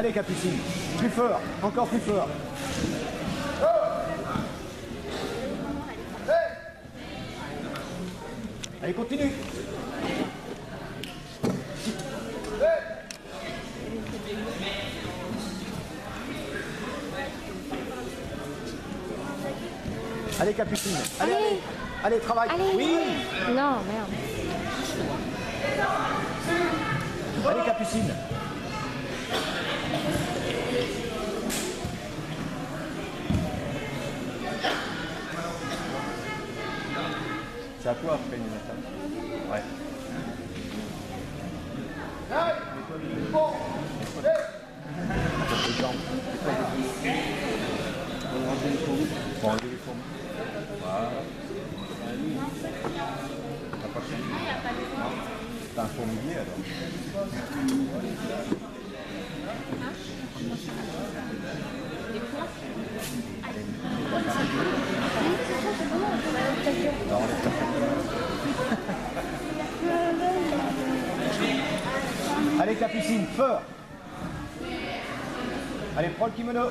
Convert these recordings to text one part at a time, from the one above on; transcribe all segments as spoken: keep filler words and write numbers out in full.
Allez Capucine, plus fort, encore plus fort. Allez, continue. Allez Capucine, allez, allez, allez, travaille. Allez. Oui. Non, merde. Allez Capucine. C'est à toi après une étape. Ouais. Bon. Pour enlever les fourmis. Voilà. T'as pas fini? T'as un fourmilier alors. Non, on laisse pas. Allez Capucine, fort. Allez, prends le kimono.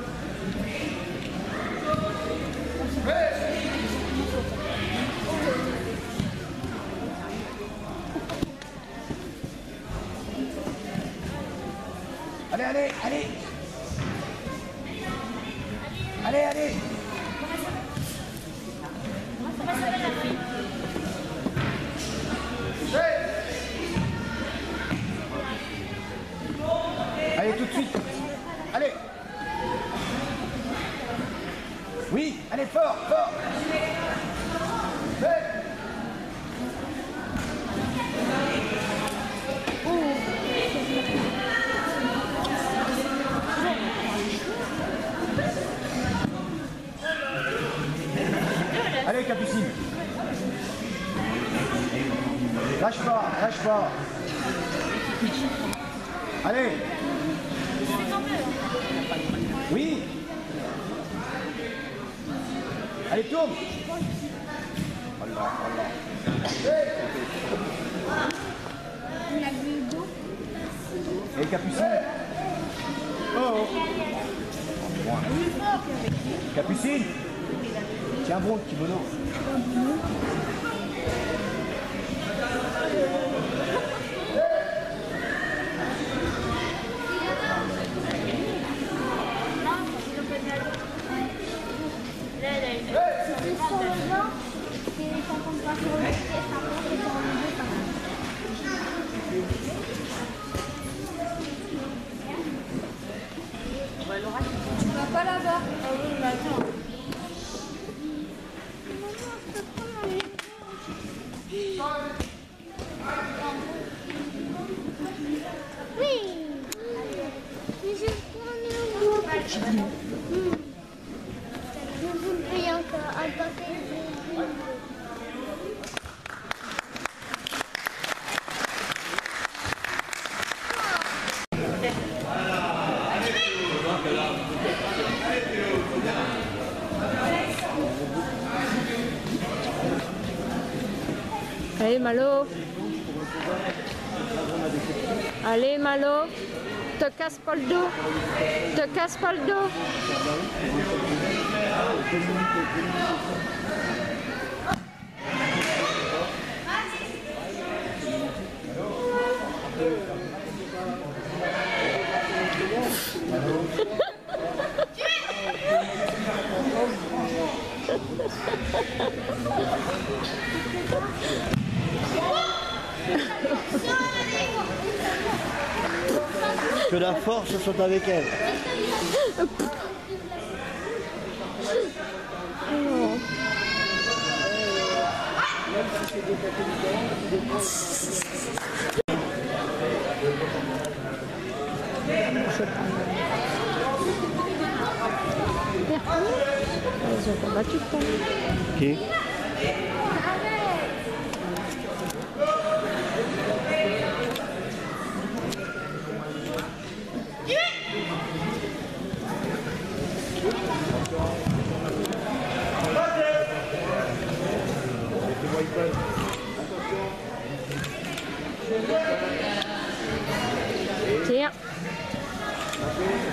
Allez, allez, allez. Allez, allez. Allez, tout de suite. Allez. Oui, allez, fort, fort. Allez, Capucine. Lâche pas, lâche pas. Allez. Oui. Allez, tourne. Voilà, voilà. Et Capucine. Oh. Capucine. Tiens bon le kimono. Tu vas pas là-bas. Ah oui, mais attends. Oui. Mais je prends Je vous paye encore un paquet de... Allez Malo. Allez Malo. Te casse pas le dos. Te casse pas le dos. Que la force soit avec elle. Ils ont combattu quoi. Qui? Tiens.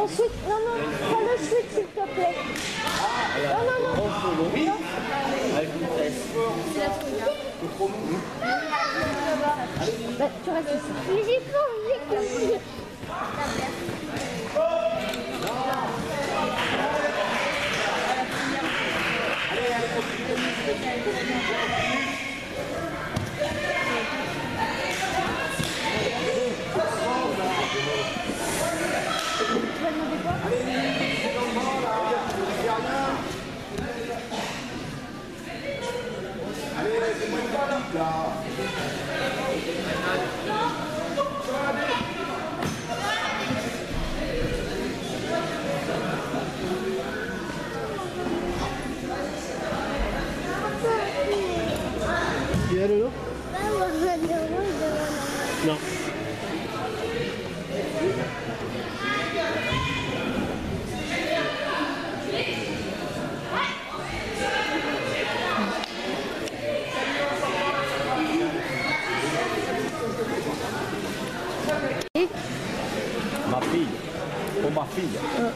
ton switch. Non, non, prends le switch s'il te plaît. Non, non, non. Avec une tresse. Bah, tu restes ici. Mais j'ai pas envie que... Tu as le lot? Non. Ma fille. Pour ma fille.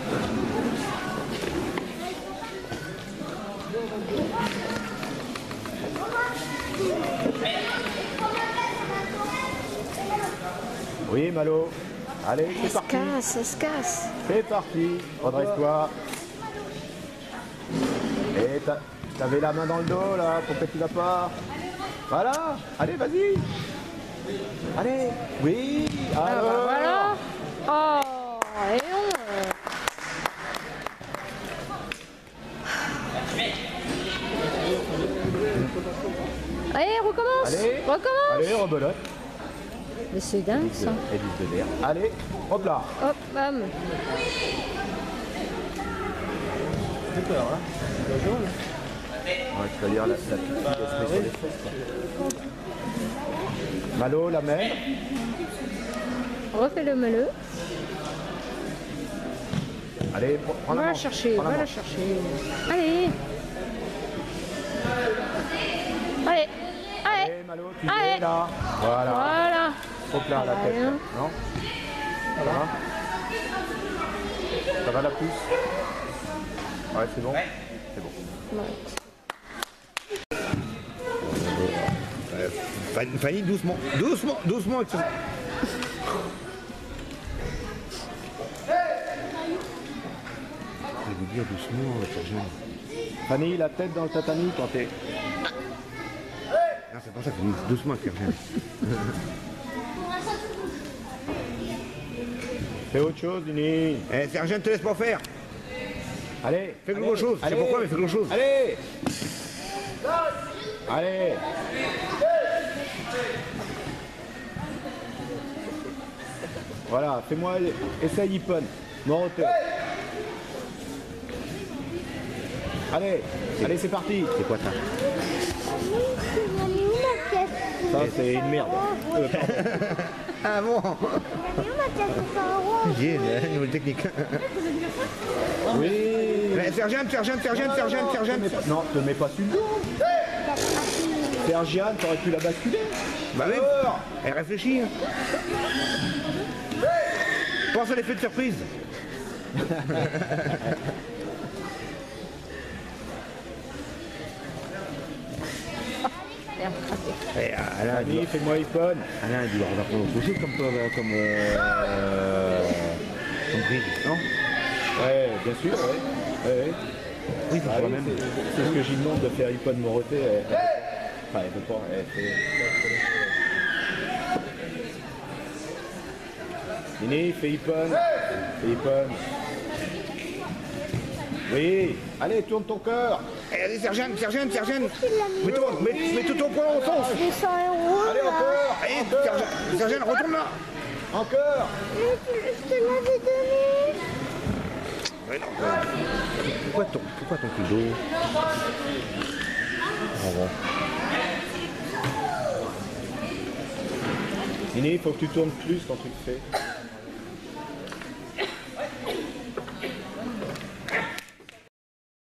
Oui, Malo. Allez, c'est Ça se parti. casse, ça se casse. C'est parti. Redresse-toi. Et t'as- t'avais la main dans le dos, là, pour que tu la pas. Voilà. Allez, vas-y. Allez. Oui. Ah bah Alors. voilà. Oh, et on... Allez, recommence. Allez. Recommence. Allez, rebelote. Mais c'est dingue ça. Et de verre. Allez, hop là. Hop, bam. J'ai peur, hein. Ouais, tu vas lire la, la petite fille, elle se met sur les fesses, quoi. Malo, la main. Refais le maleux. Allez, prends- prends la Va la manche, chercher, prends la va la manche. chercher. Allez. Allez. Allez. Allez, Malo, tu Allez. es là. Voilà. Voilà. Hop là, la tête. Rien. Non. Ça va. Ça va la pousse. Ouais, c'est bon. C'est bon. Ouais. Euh, Fanny, Fanny, doucement. Doucement, doucement avec ça. Je vais vous dire doucement, sergent. Fanny, la tête dans le tatami quand t'es... Non, c'est pour ça que je dis doucement avec sergent. Fais autre chose, Dini. Eh, sergent, te laisse pas faire. Allez. Fais quelque allez, chose. Je sais allez. pourquoi, mais fais quelque chose. Allez. Allez. Voilà, fais-moi... Essaye Ippon. Morote. Allez. Allez, c'est parti. C'est quoi ça? Ça, c'est une merde. Euh, pardon. Ah bon? J'ai une nouvelle technique. Oui. Eh, sergent, sergent, sergent, sergent, sergent. Te mets pas- Non, te mets pas sur le dos. Sergiane, t'aurais pu la basculer. Bah oui. Elle réfléchit. Hein. Pense à l'effet de surprise. Et Alain, il Allez, doit, fais-moi Ippon. Alain, il doit avoir autre chose comme, comme, comme, euh, comme prise, non? Ouais, bien sûr, ouais. Ouais, ouais. Oui, Ah c'est oui, même. c'est c'est ce que j'y demande de faire Ippon Moroté. Elle, elle, enfin, elle veut pas. Elle fait... Nini, fais Ippon. Fais Ippon. Oui. Allez, tourne ton cœur. Eh, allez, sergent, sergent, sergent. Mets-toi, mets, mets tout ton poing au sens. J'ai cent euros Allez, là. encore. Allez, Encore. sergent, sergent, retourne là. Encore. Mais tu- Je te l'avais donné. Ouais, non, ouais. Pourquoi ton, pourquoi ton cul d'eau? Oh, bon. Nini, il faut que tu tournes plus quand tu le fais.